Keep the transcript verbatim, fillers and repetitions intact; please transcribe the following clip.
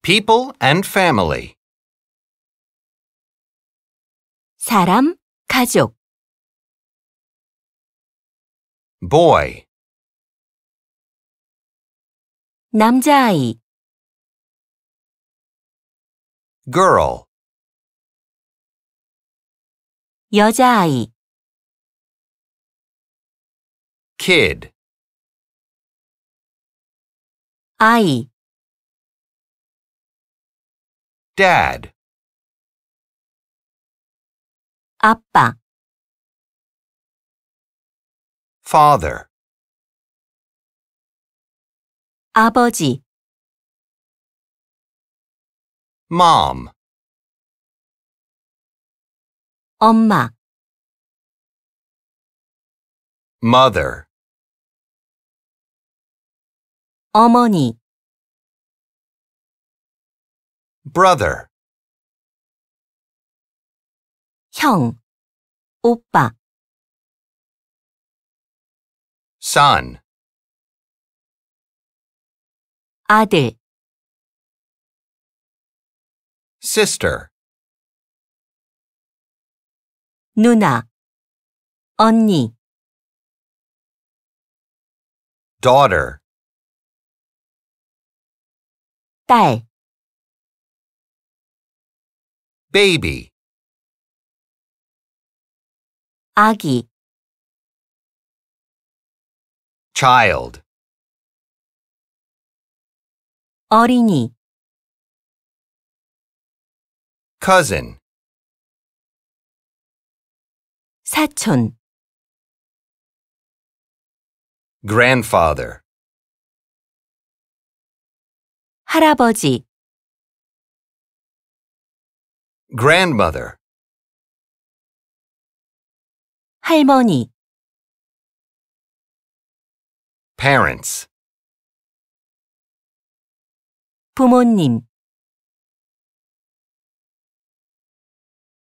People and family. 사람, 가족. Boy, 남자아이, girl, 여자아이, kid, 아이, dad, 아빠, father, 아버지, mom, 엄마, mother, 어머니, brother, 형, 오빠, son, 아들, sister, 누나, 언니, daughter, 딸, baby, 아기, child, 어린이, cousin, 사촌, grandfather, 할아버지, grandmother, 할머니, parents, 부모님,